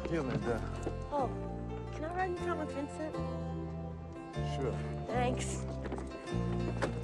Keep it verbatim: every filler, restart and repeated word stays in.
you, Linda. Oh, can I ride in front with Vincent? Sure. Thanks.